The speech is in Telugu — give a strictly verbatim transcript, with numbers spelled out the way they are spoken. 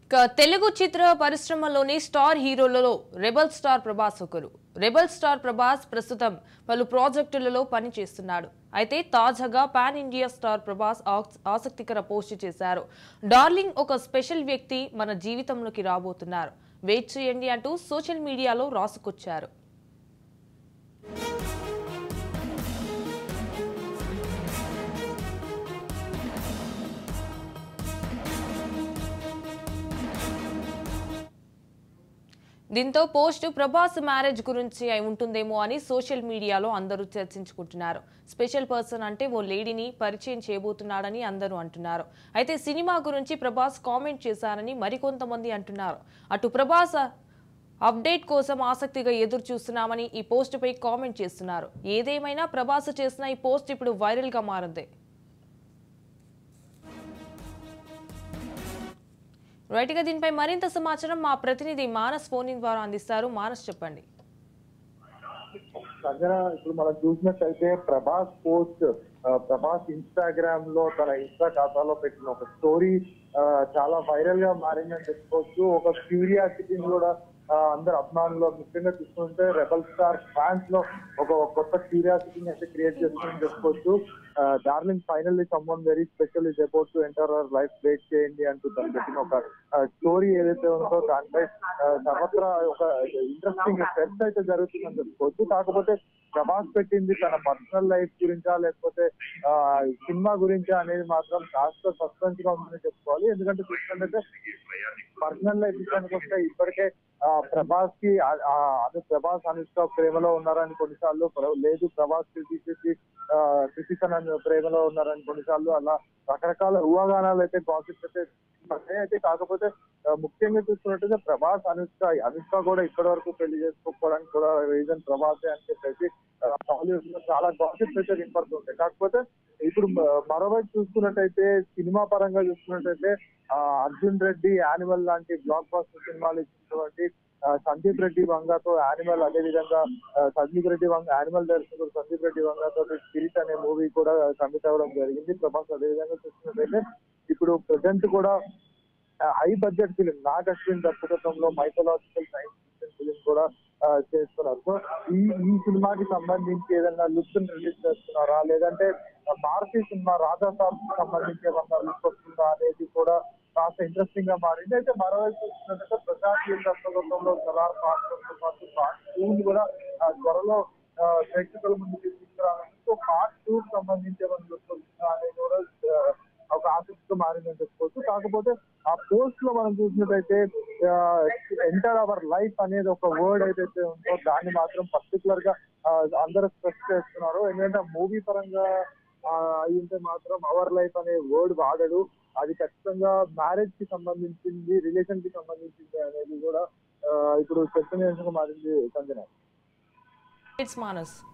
ఇక తెలుగు చిత్ర పరిశ్రమలోని స్టార్ హీరోలలో రెబల్ స్టార్ ప్రభాస్ ఒకరు. రెబల్ స్టార్ ప్రభాస్ ప్రస్తుతం పలు ప్రాజెక్టులలో పనిచేస్తున్నాడు. అయితే తాజాగా పాన్ ఇండియా స్టార్ ప్రభాస్ ఆసక్తికర పోస్ట్ చేశారు. డార్లింగ్ ఒక స్పెషల్ వ్యక్తి మన జీవితంలోకి రాబోతున్నారు, వెయిట్ చేయండి అంటూ సోషల్ మీడియాలో రాసుకొచ్చారు. దీంతో పోస్ట్ ప్రభాస్ మ్యారేజ్ గురించి అయి ఉంటుందేమో అని సోషల్ మీడియాలో అందరూ చర్చించుకుంటున్నారు. స్పెషల్ పర్సన్ అంటే ఓ లేడీని పరిచయం చేయబోతున్నాడని అందరూ అంటున్నారు. అయితే సినిమా గురించి ప్రభాస్ కామెంట్ చేశారని మరికొంతమంది అంటున్నారు. అటు ప్రభాస్ అప్డేట్ కోసం ఆసక్తిగా ఎదురు చూస్తున్నామని ఈ పోస్ట్ పై కామెంట్ చేస్తున్నారు. ఏదేమైనా ప్రభాస్ చేసిన ఈ పోస్ట్ ఇప్పుడు వైరల్ గా మారింది. రైట్ గా దీనిపై మరింత సమాచారం మా ప్రతినిధి మానస్ ఫోన్ ఇన్ ద్వారా అందిస్తారు. మానస్, చెప్పండి. ఇప్పుడు మనం చూసినట్టయితే ప్రభాస్ పోస్ట్ ప్రభాస్ ఇన్స్టాగ్రామ్ లో తన ఇన్స్టా ఖాతాలో పెట్టిన ఒక స్టోరీ చాలా వైరల్ గా మారిందని చెప్పుకోవచ్చు. ఒక క్యూరియాసిటీని కూడా అందరు అభిమానులు ముఖ్యంగా చూసుకుంటే రెబల్ స్టార్ ఫ్యాన్స్ లో ఒక కొత్త క్యూరియాసిటీని అయితే క్రియేట్ చేస్తుందని చెప్పుకోవచ్చు. Darling finally someone very special is about to enter our life, wait చేయండి అంటూ తను పెట్టిన ఒక స్టోరీ ఏదైతే ఉందో దానిపై సర్వత్రా ఒక ఇంట్రెస్టింగ్ సెర్చ్ అయితే జరుగుతుందని చెప్పుకోవచ్చు. కాకపోతే ప్రభాస్ పెట్టింది తన పర్సనల్ లైఫ్ గురించా లేకపోతే ఆ సినిమా గురించా అనేది మాత్రం కాస్త సస్పెన్స్ గా ఉందని చెప్పుకోవాలి. ఎందుకంటే చూసుకుంటే పర్సనల్ లైఫ్ విషయానికి వస్తే ఇప్పటికే ఆ ప్రభాస్ కి అదే ప్రభాస్ అనుష్క ప్రేమలో ఉన్నారని కొన్నిసార్లు, లేదు ప్రభాస్ కృతి కృతికన్ ప్రేమలో ఉన్నారని కొన్నిసార్లు, అలా రకరకాల ఊహాగానాలు అయితే గాసిప్స్ అయితే అయితే కాకపోతే ముఖ్యంగా చూసుకున్నట్టయితే ప్రభాస్ అనుష్క అనుష్క కూడా ఇప్పటి వరకు పెళ్లి చేసుకోవడానికి కూడా రీజన్ ప్రభాసే అని చెప్పేసి టాలీవుడ్ లో చాలా గాసిప్స్ అయితే వినపడుతుంటాయి. కాకపోతే ఇప్పుడు మరోవైపు చూసుకున్నట్టయితే సినిమా పరంగా చూసుకున్నట్టయితే ఆ అర్జున్ రెడ్డి, యానిమల్ లాంటి బ్లాక్ బాస్టర్ సినిమాలు ఇచ్చినటువంటి సందీప్ రెడ్డి వంగతో యానిమల్, అదే విధంగా సందీప్ రెడ్డి వంగ యానిమల్ దర్శకుడు సందీప్ రెడ్డి వంగతో స్పిరిట్ అనే మూవీ కూడా కమిట్ అవ్వడం జరిగింది ప్రభాస్. అదే విధంగా చూసుకున్నట్టయితే ఇప్పుడు ప్రజెంట్ కూడా high budget film Nag Ashwin దర్శకత్వంలో మైథలాజికల్ సైన్స్ ఫిక్షన్ ఫిలిం కూడా చేస్తున్నారు. సో ఈ ఈ సినిమాకి సంబంధించి ఏదైనా లుక్ రిలీజ్ చేస్తున్నారా, లేదంటే భారతీయ సినిమా రాజా సాబ్ కి సంబంధించి ఏమన్నా లుక్ వస్తుందా అనేది కూడా కాస్త ఇంట్రెస్టింగ్ గా మారింది. అయితే మరోవైపు చూసినట్లయితే ప్రశాంత్ దర్శకత్వంలో Salaar part part part two కూడా త్వరలో ప్రేక్షకుల ముందు తీసుకురావాలని, సో పార్ట్ టూ కి సంబంధించి ఏమన్నా లుక్ వస్తుందా అనేది కూడా ఒక ఆసక్తిగా మారిందని చెప్పుకోవచ్చు. కాకపోతే ఆ పోస్ట్ లో మనం చూసినట్టయితే ఎంటర్ అవర్ లైఫ్ అనేది ఒక వర్డ్ ఏదైతే ఉందో దాన్ని మాత్రం పర్టికులర్ గా అందరూ స్ట్రెస్ చేస్తున్నారు. ఎందుకంటే మూవీ పరంగా అయింటే మాత్రం అవర్ లైఫ్ అనే వర్డ్ వాడడు, అది ఖచ్చితంగా మ్యారేజ్ కి సంబంధించింది, రిలేషన్ కి సంబంధించింది అనేది కూడా ఇప్పుడు చర్చనీయాంశంగా మారింది. సంజన. ఇట్స్ మానస్.